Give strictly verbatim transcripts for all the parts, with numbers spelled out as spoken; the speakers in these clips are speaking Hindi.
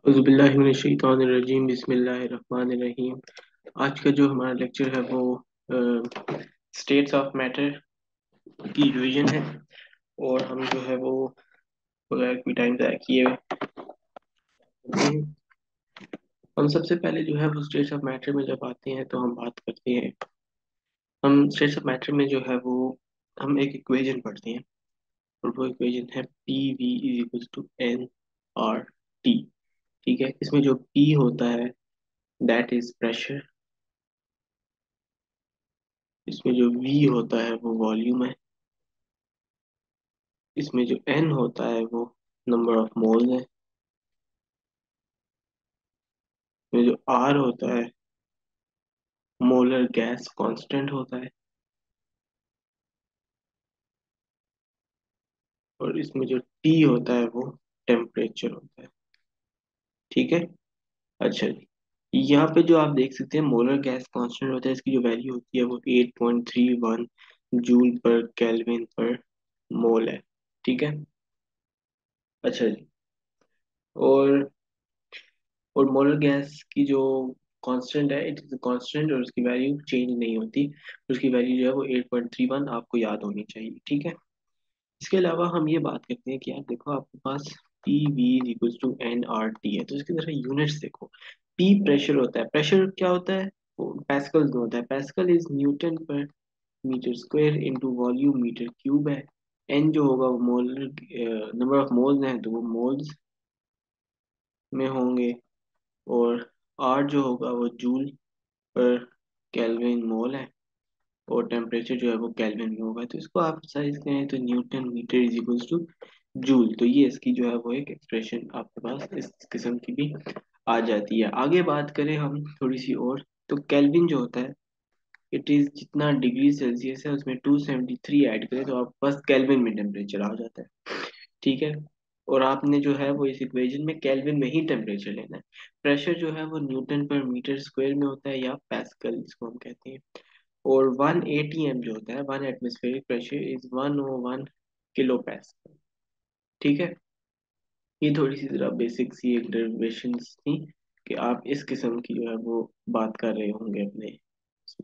औज़ुबिल्लाहिमिनश्शैतानिर्रजीम बिस्मिल्लाहिर्रहमानिर्रहीम। आज का जो हमारा लेक्चर है वो स्टेट्स ऑफ मैटर की रिवीजन है। और हम जो है वो बगैर कोई टाइम ज़ाया किए हुए करते हैं। हम सबसे पहले जो है वो स्टेट्स ऑफ मैटर में जब आते हैं तो हम बात करते हैं। हम स्टेट्स ऑफ मैटर में जो है वो हम एक इक्वेशन पढ़ते हैं और वो इक्वेशन है P V is equal to N R T. ठीक है, इसमें जो पी होता है दैट इज प्रेशर, इसमें जो V होता है वो वॉल्यूम है, इसमें जो N होता है वो नंबर ऑफ मोल्स है, इसमें जो R होता है मोलर गैस कांस्टेंट होता है, और इसमें जो T होता है वो टेम्परेचर होता है। ठीक है। अच्छा जी, यहाँ पे जो आप देख सकते हैं मोलर गैस कांस्टेंट होता है, इसकी जो वैल्यू होती है वो eight point three one joule per kelvin per mole है। ठीक है। अच्छा जी, और और मोलर गैस की जो कांस्टेंट है इट इज कांस्टेंट और उसकी वैल्यू चेंज नहीं होती। उसकी वैल्यू जो है वो एट पॉइंट थ्री वन आपको याद होनी चाहिए। ठीक है। इसके अलावा हम ये बात करते हैं कि यार देखो आपके पास P V equals to N R T है, तो इसकी जरा यूनिट्स देखो। पी प्रेशर होता है, प्रेशर क्या होता है वो पैस्कल्स में होता है। Pascal is newton per metre square into volume metre cube है। एन जो होगा वो मोलर नंबर ऑफ मोल्स हैं तो वो मोल्स में होंगे, और आर जो होगा वो जूल पर केल्विन मोल है, और टेम्परेचर जो है वो केल्विन में होगा। तो इसको आप साइज करें तो newton metre is equals to joule. तो ये इसकी जो है वो एक एक्सप्रेशन आपके पास इस किस्म की भी आ जाती है। आगे बात करें हम थोड़ी सी और, तो केल्विन जो होता है इट इज जितना डिग्री सेल्सियस है उसमें टू सेवेंटी थ्री ऐड करें तो आप बस केल्विन में टेम्परेचर आ जाता है। ठीक है। और आपने जो है वो इस इक्वेशन में केल्विन में ही टेम्परेचर लेना है। प्रेशर जो है वो न्यूटन पर मीटर स्क्वायर में होता है या पैस्कल जिसको हम कहते हैं। और वन एटीएम जो होता है one atmospheric pressure is one O one kilo pascal. ठीक है। ये थोड़ी सी जरा बेसिक सी एक डेरिवेशंस थी कि आप इस किस्म की जो है वो बात कर रहे होंगे अपने इसमें।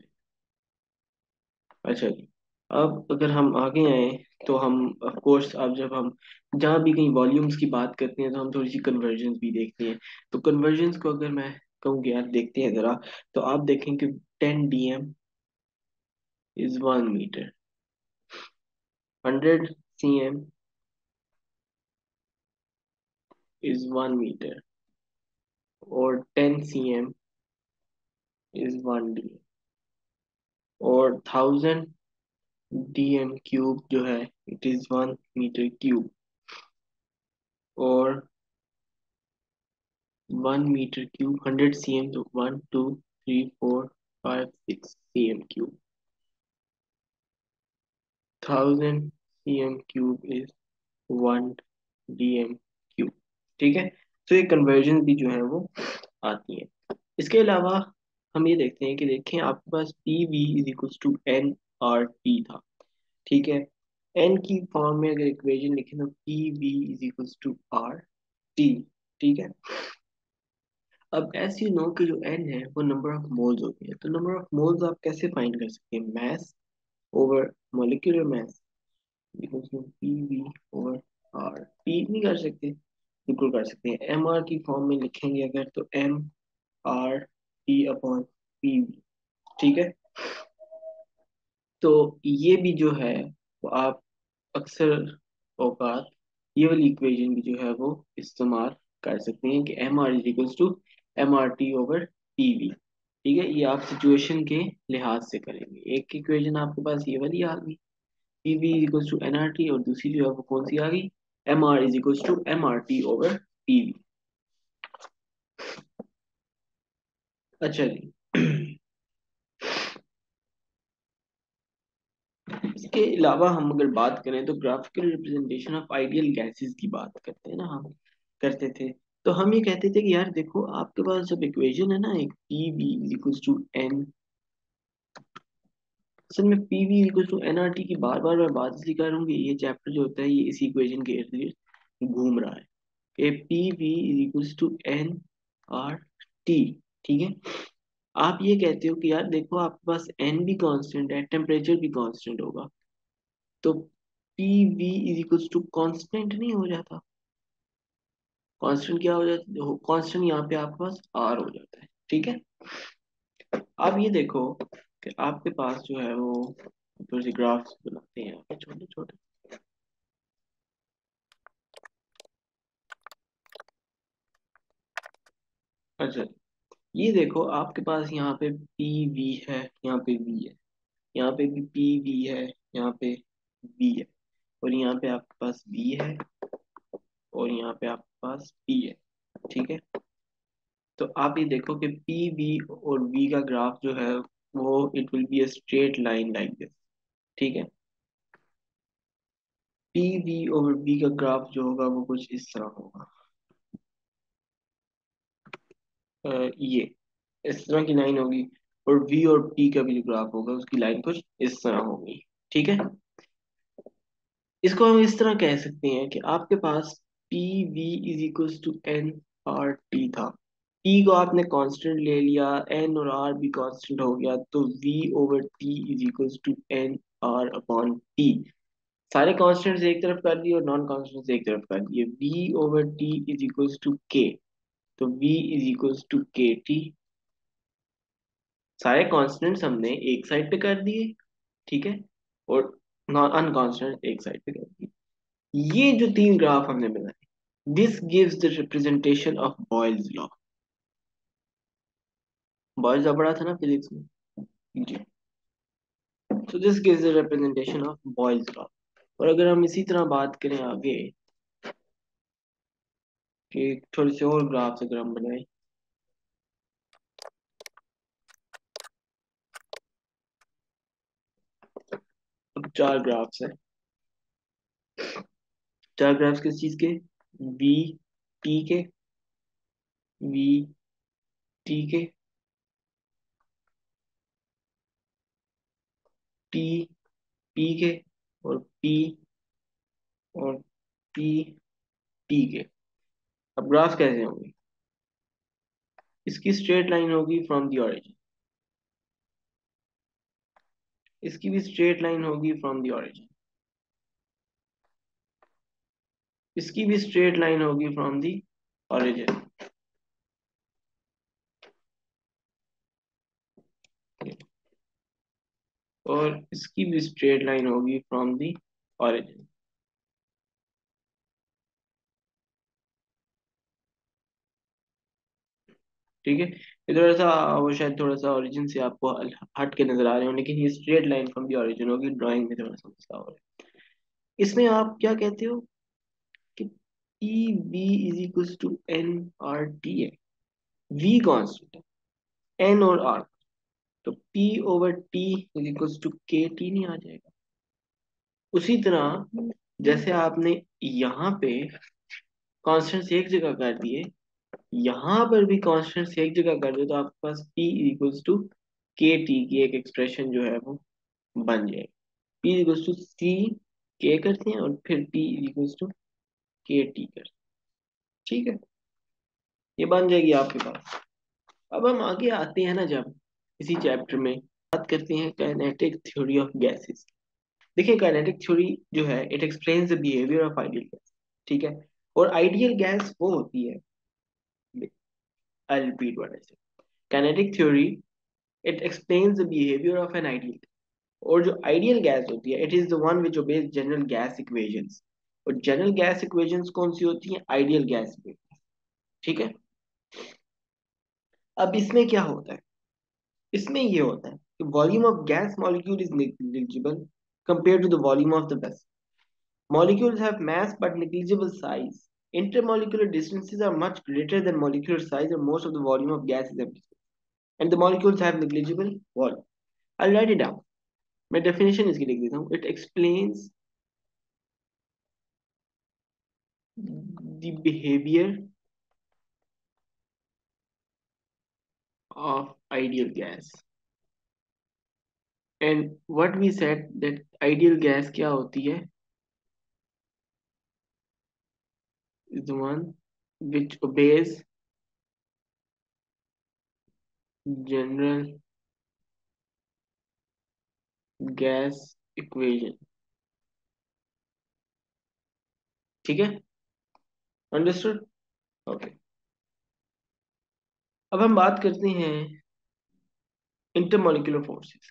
अच्छा जी, अब अगर हम आगे आए तो हम ऑफ कोर्स अब जब हम जहाँ भी कहीं वॉल्यूम्स की बात करते हैं तो हम थोड़ी सी कन्वर्जन्स भी देखते हैं। तो कन्वर्जन्स को अगर मैं कहूँ कि यार देखते हैं जरा, तो आप देखें कि ten D M is one metre, hundred C M is one metre, और ten C M is one D, और थाउजेंड डी एम क्यूब जो है it is one metre cube, और one metre cube hundred C M तो one two three four five six C M cube, thousand C M cube is one D M cube. ठीक है। तो ये कन्वर्जन भी जो है वो आती है। इसके अलावा हम ये देखते हैं कि देखें आपके पास P V is equals to N R T था। ठीक है। एन की फॉर्म में अगर इक्वेशन लिखें तो P V is equals to R T. ठीक है। अब एस यू नो कि जो एन है वो नंबर ऑफ मोल्स होती है, तो नंबर ऑफ मोल्स आप कैसे फाइंड कर सकते हैं? Mass over molecular mass equals to P V over R T. नहीं कर सकते? बिल्कुल कर सकते हैं। एम आर की फॉर्म में लिखेंगे अगर तो M R T upon P V. ठीक है। तो ये भी जो है वो आप अक्सर औकात ये वाली इक्वेशन भी जो है वो इस्तेमाल कर सकते हैं कि M R is equals to M R T over P V. ठीक है। ये आप सिचुएशन के लिहाज से करेंगे। एक इक्वेशन आपके पास ये वाली आ गई P V is equals to N R T, और दूसरी जो है वो कौन सी आ गई? M R is equals to M R T over P V. अच्छा जी। इसके अलावा हम अगर बात करें तो graphical representation of ideal gases की बात करते हैं ना हम, करते थे। तो हम ये कहते थे कि यार देखो आपके पास जब इक्वेशन है ना एक P V equals to N, असल में P V equals to N R T की बार बार मैं बात इसलिए कर रहा हूँ कि ये चैप्टर जो होता है ये इसी इक्वेशन के इर्द गिर्द घूम रहा है। ए P V is equals to N R T. ठीक है, आप ये कहते हो कि यार देखो आपके पास एन भी कांस्टेंट है, टेम्परेचर भी कांस्टेंट होगा, तो P V is equals to constant नहीं हो जाता? कांस्टेंट क्या हो जाता है? कांस्टेंट यहाँ पे आपके पास आर हो जाता है। ठीक है, अब ये देखो कि आपके पास जो है वो थोड़ी सी ग्राफ्स बनाते हैं यहाँ पे छोटे छोटे। अच्छा, ये देखो आपके पास यहाँ पे पी वी है, यहाँ पे वी है, यहाँ पे भी पी वी है, यहाँ पे वी है, और यहाँ पे आपके पास वी है, और यहाँ पे आपके पास पी है। ठीक है, तो आप ये देखो कि पी वी और वी का ग्राफ जो है वो it will be a straight line like this. ठीक है, पी वी और वी का ग्राफ जो होगा वो कुछ इस तरह होगा। अ, ये इस तरह की लाइन होगी, और वी और पी का भी जो ग्राफ होगा उसकी लाइन कुछ इस तरह होगी। ठीक है, इसको हम इस तरह कह सकते हैं कि आपके पास P V is equals to N R T था। पी को आपने कांस्टेंट ले लिया, एन और आर भी कांस्टेंट हो गया, तो V over T is equals to N R upon T. सारे कांस्टेंट्स एक तरफ कर दिए और नॉन कांस्टेंट्स एक तरफ कर दिए। V over T is equals to K, तो v is equals to K T. सारे कांस्टेंट्स हमने एक साइड पे कर दिए, ठीक है, और नॉन अनकॉन्स्टेंट एक साइड पे कर दिए। ये जो तीन ग्राफ हमने बनाए, this gives the representation of Boyle's law. Boyle's law पढ़ा था ना फिजिक्स में? जी, तो this gives the representation of Boyle's law. और अगर हम इसी तरह बात करें आगे कि थोड़े से और ग्राफ्स अगर हम बनाए, अब चार ग्राफ्स हैं। चार ग्राफ्स किस चीज के? वी टी के, वी टी के, टी पी के, और पी और पी टी के। अब ग्राफ कैसे होंगे? इसकी स्ट्रेट लाइन होगी फ्रॉम द ऑरिजिन, इसकी भी स्ट्रेट लाइन होगी फ्रॉम द ऑरिजिन, इसकी भी स्ट्रेट लाइन होगी फ्रॉम द ऑरिजिन। और इसकी भी स्ट्रेट लाइन होगी फ्रॉम द ऑरिजिन। ठीक है, ये थोड़ा सा वो शायद थोड़ा सा ओरिजिन से आपको हल- हट के नजर आ रहे हो, लेकिन ये straight line from the origin होगी। ड्राइंग में थोड़ा सा मसला हो रहा है। इसमें आप क्या कहते हो कि P V is equal to N R T है। वी कांस्टेंट है, एन और आर, तो P over T is equal to K T नहीं आ जाएगा? उसी तरह जैसे आपने यहाँ पे कॉन्स्टेंट्स एक जगह कर दिए, यहाँ पर भी कॉन्स्टेंट्स एक जगह कर दो, तो आपके पास P equals to K T की एक एक्सप्रेशन जो है वो बन जाएगी। P इक्वल्स टू सी के करते हैं और फिर P equals to K T करते हैं। ठीक है, ये बन जाएगी आपके पास। अब हम आगे आते हैं ना, जब इसी चैप्टर में बात करते हैं काइनेटिक थ्योरी ऑफ गैसेस। देखिए, काइनेटिक थ्योरी जो है it explains the behaviour of ideal gas. ठीक है, और आइडियल गैस वो होती है, I repeat what I said, kinetic theory it explains the behaviour of an ideal. और जो आइडियल गैस होती है, it is the one which obeys general gas equations. और जनरल गैस इक्वेशंस कौन सी होती हैं? Ideal gas equation. ठीक है, अब इसमें क्या होता है? इसमें ये होता है कि volume of gas molecule is negligible compared to the volume of the vessel. Molecules have mass but negligible size. Intermolecular distances are much greater than molecular size, and most of the volume of gas is empty. And the molecules have negligible volume. I'll write it down. My definition is लिख देता हूँ. It explains the behavior of ideal gas. And what we said that ideal gas क्या होती है? Is the one which obeys general gas equation। ठीक है, अंडरस्टूड। ओके, अब हम बात करते हैं इंटरमोलिकुलर फोर्सेस।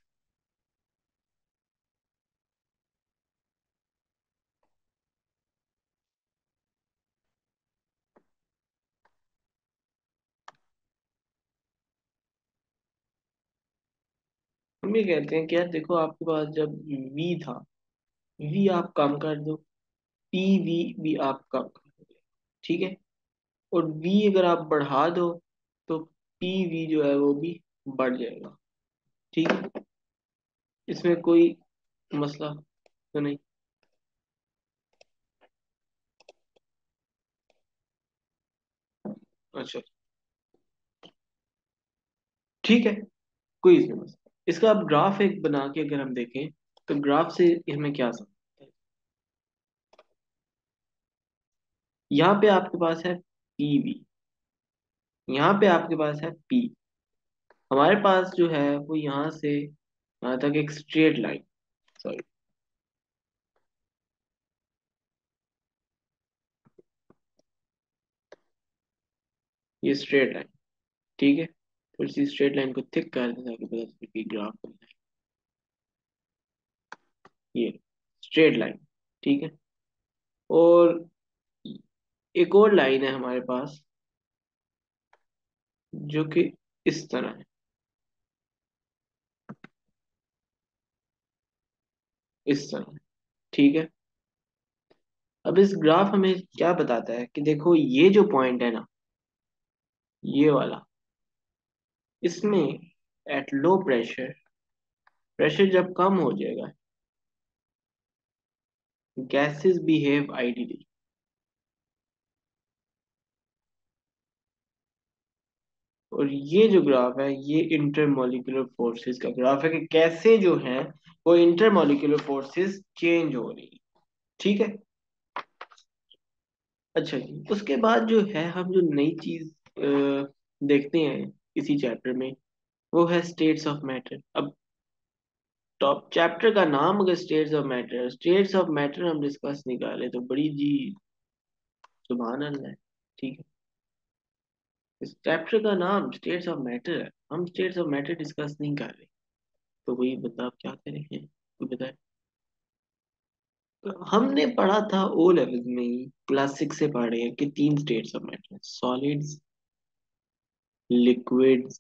हम ये कहते हैं कि यार देखो, आपके पास जब वी था, वी आप कम कर दो, पी वी भी आप कम कर दो, ठीक है। और वी अगर आप बढ़ा दो तो पी वी जो है वो भी बढ़ जाएगा, ठीक है। इसमें कोई मसला तो नहीं। अच्छा, ठीक है, कोई इसमें मसला। इसका अब ग्राफ एक बना के अगर हम देखें तो ग्राफ से हमें क्या समझ, यहाँ पे आपके पास है पी वी, यहाँ पे आपके पास है पी। हमारे पास जो है वो यहाँ से यहाँ तक एक स्ट्रेट लाइन, सॉरी, ये स्ट्रेट लाइन, ठीक है। थोड़ी सी स्ट्रेट लाइन को थिक कर दें ताकि पता चले कि ग्राफ बन जाए। ये स्ट्रेट लाइन, ठीक है। और एक और लाइन है हमारे पास जो कि इस तरह है, इस तरह है, ठीक है। अब इस ग्राफ हमें क्या बताता है कि देखो ये जो पॉइंट है ना, ये वाला, इसमें एट लो प्रेशर, प्रेशर जब कम हो जाएगा, गैसेस बिहेव आइडियली। और ये जो ग्राफ है ये इंटरमोलिकुलर फोर्सेस का ग्राफ है कि कैसे जो है वो इंटरमोलिकुलर फोर्सेस चेंज हो रही है, ठीक है। अच्छा जी, उसके बाद जो है हम जो नई चीज अ, देखते हैं इसी चैप्टर में, वो है स्टेट्स ऑफ मैटर। अब टॉप चैप्टर का नाम अगर states of matter, states of matter हम डिस्कस नहीं कर रहे तो बड़ी जी सुभान अल्लाह है, ठीक है। इस चैप्टर का नाम स्टेट्स ऑफ मैटर है, हम स्टेट्स ऑफ मैटर डिस्कस नहीं कर रहे, तो वही बता आप क्या करेंगे, कोई बताए। तो हमने पढ़ा था ओ लेवल में ही, क्लास सिक्स से पढ़े हैं कि तीन states of matter, solids, liquids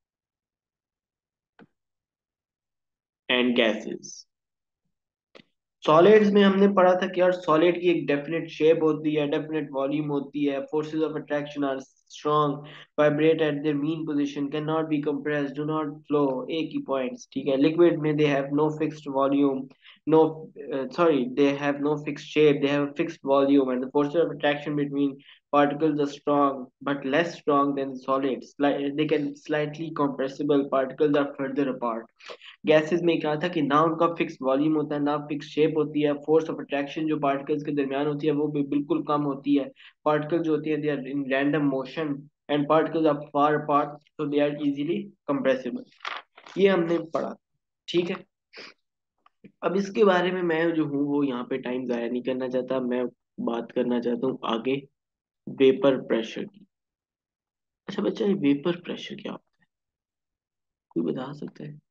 and gases. Solids में हमने पढ़ा था कि यार सॉलिड की एक डेफिनेट शेप होती है, डेफिनेट वॉल्यूम होती है, forces of attraction are strong, vibrate at their mean position, can not be compressed, do not flow, एक ही पॉइंट्स, ठीक है। लिक्विड में they have no fixed volume, no, sorry, they have no fixed shape, they have fixed volume, and the forces of attraction between particles are strong but less strong than solids. Sli- they can slightly compressible, particles are further apart. Gases में क्या था कि ना उनका फिक्स वॉल्यूम होता है, ना फिक्स शेप होती है, फोर्स ऑफ अट्रैक्शन जो पार्टिकल्स के दरमियान होती है वो भी बिल्कुल कम होती है। पार्टिकल जो होती है they are in random motion, and particles are far apart so they are easily compressible. ये हमने पढ़ा, ठीक है। अब इसके बारे में मैं जो हूँ वो यहाँ पे टाइम जाया नहीं करना चाहता, मैं बात करना चाहता हूँ आगे वेपर प्रेशर की। अच्छा बच्चा, ये वेपर प्रेशर क्या होता है, कोई बता सकता है।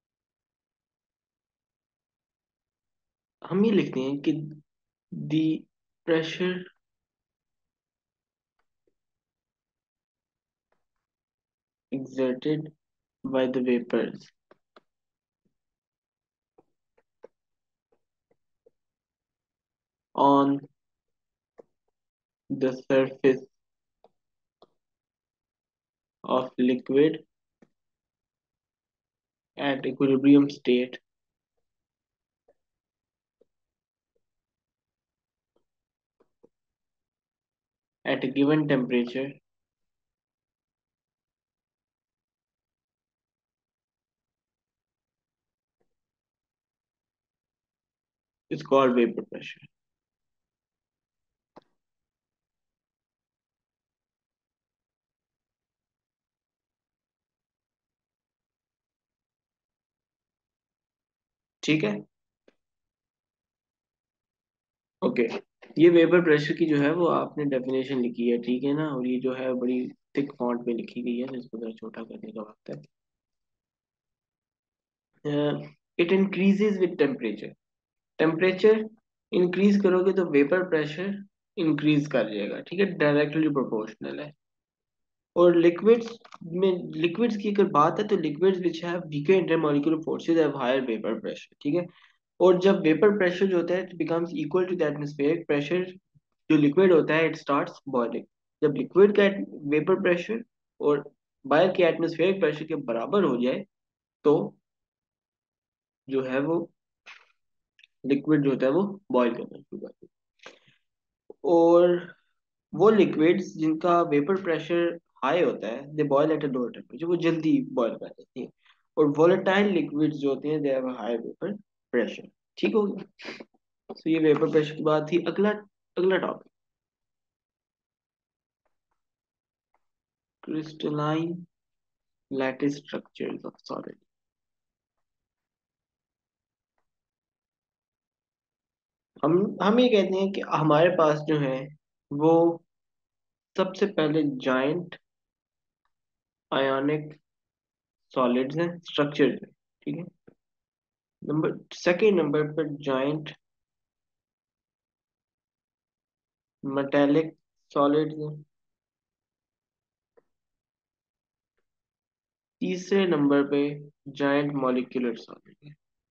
हम ये लिखते हैं कि the pressure exerted by the vapors on the surface of liquid at equilibrium state at a given temperature is called vapor pressure। ठीक है। ओके, ये वेपर प्रेशर की जो है वो आपने डेफिनेशन लिखी है, ठीक है ना, और ये जो है बड़ी थिक फॉन्ट में लिखी गई है, तो इसको जरा छोटा करने का वक्त है। It increases with temperature. Temperature increase करोगे तो वेपर प्रेशर इंक्रीज कर जाएगा, ठीक है, डायरेक्टली प्रोपोर्शनल है। और लिक्विड्स में, लिक्विड्स की अगर बात है तो liquids which have weaker intermolecular forces have higher vapour pressure, ठीक है। और जब वेपर प्रेशर जो होता है it becomes equal to the atmospheric pressure, जो लिक्विड होता है इट स्टार्ट्स बॉइलिंग। जब लिक्विड का वेपर प्रेशर और बाहर के एटमॉस्फेरिक प्रेशर के बराबर हो जाए तो जो है वो लिक्विड जो होता है वो बॉईल करना शुरू कर देता है। और वो लिक्विड्स जिनका वेपर प्रेशर हाई होता है they boil at a lower temperature, वो जल्दी बॉयल कर देती हैं। और वोलेटाइल लिक्विड्स जो होते हैं they have a high vapour pressure. ठीक हो गया। तो ये वेपर प्रेशर की बात थी। अगला अगला topic, crystalline lattice structures of solid. हम हम ये कहते हैं कि हमारे पास जो है वो सबसे पहले जाइंट आयोनिक सॉलिड्स हैं, स्ट्रक्चर्स हैं, ठीक है। नंबर सेकेंड नंबर पर जाइंट मेटेलिक सॉलिड्स हैं। तीसरे नंबर पे जाइंट मॉलिक्यूलर सॉलिड है।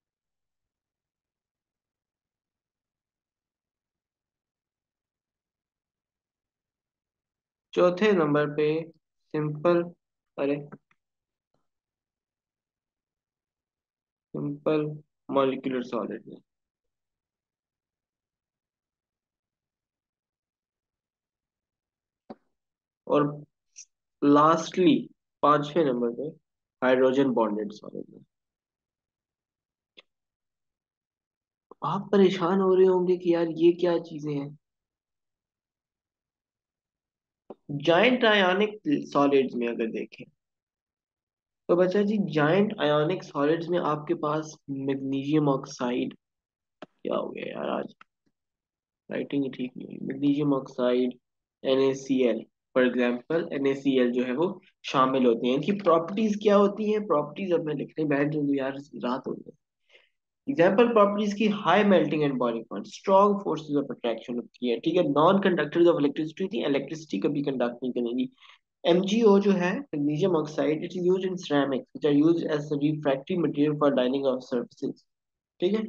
चौथे नंबर पे सिंपल, अरे सिंपल मॉलिक्यूलर सॉलिड है। और लास्टली पांचवें नंबर पे हाइड्रोजन बॉन्डेड सॉलिड है। आप परेशान हो रहे होंगे कि यार ये क्या चीजें हैं। जाइंट आयोनिक सॉलिड्स में अगर देखें तो बच्चा जी, जाइंट आयोनिक सॉलिड्स में आपके पास मैग्नीशियम ऑक्साइड, क्या हो गया यार आज राइटिंग ही ठीक नहीं हुई, magnesium oxide, NaCl, for example NaCl जो है वो शामिल होते हैं। इनकी प्रॉपर्टीज क्या होती हैं, प्रॉपर्टीज अब मैं लिखने बैठ जाऊंगी यार, रात हो गई। एग्जाम्पल प्रॉपर्टीज की, high melting and boiling point, strong forces of attraction होती है, ठीक है, नॉन कंडक्टर्स ऑफ इलेक्ट्रिसिटी थी, इलेक्ट्रिसिटी कभी कंडक्ट नहीं करेंगी। MgO जो है magnesium oxide, it is used in ceramics which are used as a refractory material for lining of surfaces, ठीक है।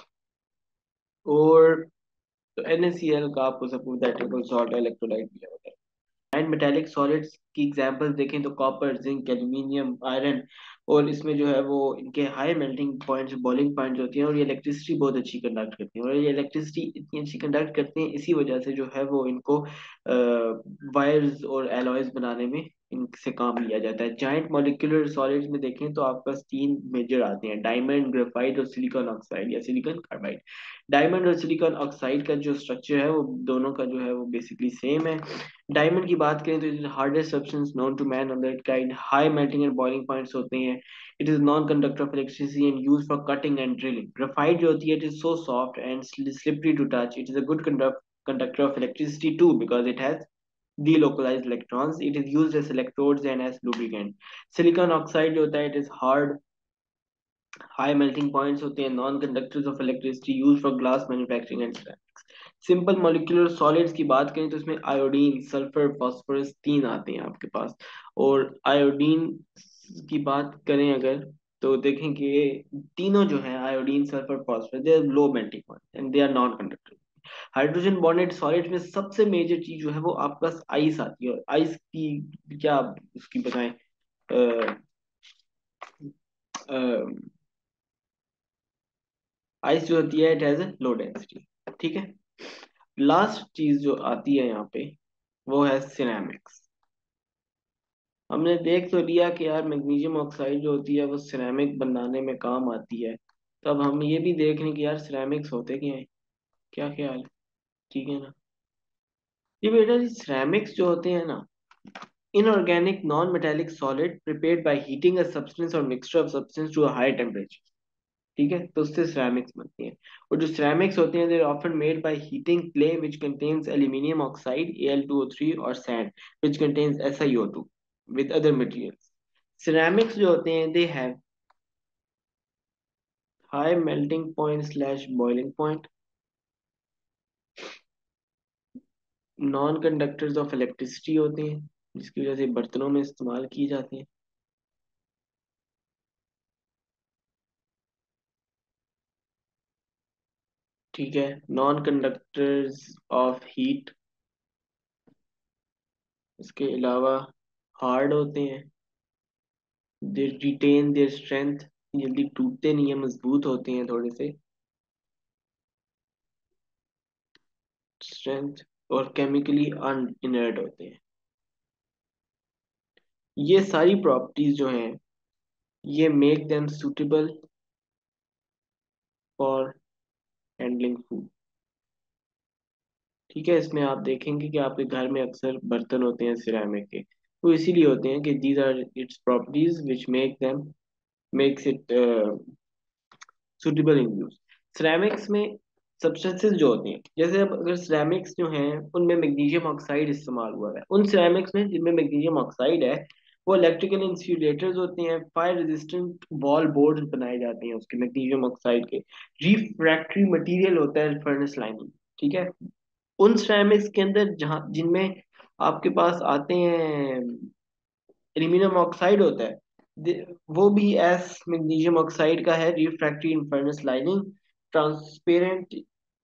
और तो NaCl का आपको सपोज दैट सॉल्ट इलेक्ट्रोलाइट दिया होता है। एंड मेटेलिक सॉलिड्स की एग्जांपल्स देखें तो कॉपर, जिंक, एल्यूमिनियम, आयरन। और इसमें जो है वो इनके high melting points, boiling points होती हैं, और ये इलेक्ट्रिसिटी बहुत अच्छी कंडक्ट करती हैं। और ये इलेक्ट्रिसिटी इतनी अच्छी कंडक्ट करते हैं इसी वजह से जो है वो इनको वायर्स और एलॉयज बनाने में इनसे काम लिया जाता है। जाइंट मॉलिक्यूलर सॉलिड्स में देखें तो आपके पास तीन मेजर आते हैं, डायमंड, ग्रेफाइट और सिलिकॉन ऑक्साइड या सिलिकॉन कार्बाइड। डायमंड और सिलिकॉन ऑक्साइड का जो स्ट्रक्चर है वो दोनों का जो है वो बेसिकली सेम है। डायमंड की बात करें तो it is hardest substance known to man on that kind, high melting and boiling points होते हैं। It is non conductor of electricity and use for cutting and drilling. Graphite जो होती है it is so soft and slippery to touch, it is a good conductor of electricity too because it has delocalized electrons. It is used as electrodes and as lubricant. Silicon oxide जो होता है it is hard, high melting points होते हैं, non conductors of electricity, used for glass manufacturing and ceramics. Simple molecular solids की बात करें तो इसमें आयोडीन, सल्फर, फास्फोरस तीन आते हैं आपके पास। और आयोडीन की बात करें अगर तो देखें कि ये तीनों जो है iodine, sulphur, phosphorus, they are low melting point and they are non conductor. Hydrogen bonded solid में सबसे मेजर चीज जो है वो आपके पास आइस आती है। और आइस की क्या उसकी बताएं, आइस जो होती है इट हैज लो डेंसिटी, ठीक है। लास्ट चीज जो आती है यहाँ पे वो है सिरेमिक्स। हमने देख तो लिया कि यार मैग्नीशियम ऑक्साइड जो होती है वो सिरेमिक बनाने में काम आती है। तो अब हम ये भी देख रहे हैं कि यार सिरेमिक्स होते क्या है, क्या ख्याल है, ठीक है ना। ये बेटा जी सिरेमिक्स जो होते हैं ना, inorganic non-metallic solid prepared by heating a substance or mixture of substance to a high temperature. ठीक है, तो उससे सिरेमिक्स बनती हैं। और जो सिरेमिक्स होते हैं, they are often made by heating clay which contains aluminium oxide A L two O three और sand which contains S I O two with other materials. Ceramics जो होते हैं they have high melting point slash boiling point, non conductors of electricity होते हैं, जिसकी वजह से बर्तनों में इस्तेमाल किए जाते हैं। ठीक है, नॉन कंडक्टर्स ऑफ हीट, इसके अलावा हार्ड होते हैं, दे रिटेन देयर स्ट्रेंथ, जल्दी टूटते नहीं है, मजबूत होते हैं थोड़े से, स्ट्रेंथ, और केमिकली अन इनर्ट होते हैं। ये सारी प्रॉपर्टीज जो हैं ये make them suitable for handling food. ठीक है, इसमें आप देखेंगे कि आपके घर में अक्सर बर्तन होते हैं सिरेमिक के, वो इसीलिए होते हैं कि these are its properties which make them makes it suitable in use. Ceramics में सब्सटेंसेस जो होती हैं, जैसे अब अगर सिरेमिक्स जो हैं उनमें मैग्नीशियम ऑक्साइड इस्तेमाल हुआ है, उन सिरेमिक्स में जिनमें मैग्नीशियम ऑक्साइड है, वो इलेक्ट्रिकल इंसुलेटर्स होते हैं, फायर रेजिस्टेंट वॉल बोर्ड बनाए जाते हैं उसके मैग्नीशियम ऑक्साइड के, रिफ्रैक्टरी मटेरियल होता है फर्नेस लाइनिंग। ठीक है, उन सिरेमिक्स के अंदर जहाँ जिनमें आपके पास आते हैं एल्यूमिनियम ऑक्साइड होता है, दे- वो भी एस मैग्नीशियम ऑक्साइड का है, refractory in furnace lining, transparent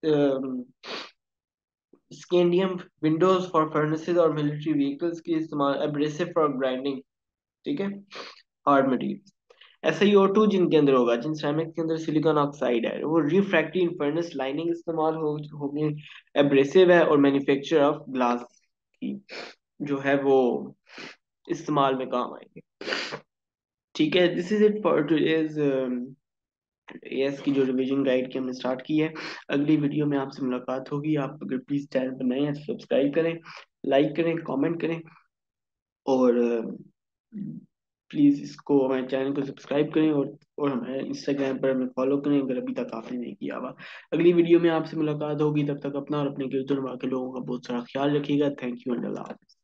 scandium windows for furnaces और मिलिट्री व्हीकल्स के इस्तेमाल, एब्रेसिव फॉर ग्राइंडिंग। ठीक है, hard material. S I O two जिनके अंदर होगा, जिन सिरेमिक के अंदर सिलिकॉन ऑक्साइड है, वो रिफ्रैक्टरी इन फर्नेस लाइनिंग इस्तेमाल हो होगी, एब्रेसिव है, और मैन्युफैक्चर ऑफ ग्लास की जो है वो इस्तेमाल में काम आएंगे। ठीक है, this is it for today's AS की जो रिवीजन गाइड की हमने स्टार्ट की है। अगली वीडियो में आपसे मुलाकात होगी। आप अगर प्लीज चैनल पर नए हैं तो सब्सक्राइब करें, लाइक करें, कमेंट करें, और प्लीज इसको हमारे चैनल को सब्सक्राइब करें, और और हमारे इंस्टाग्राम पर हमें फॉलो करें अगर अभी तक आपने नहीं किया हुआ। अगली वीडियो में आपसे मुलाकात होगी, तब तक अपना और अपने गिरद और बाकी लोगों का बहुत सारा ख्याल रखिएगा। थैंक यू एंड अल्लाह हाफ़िज़।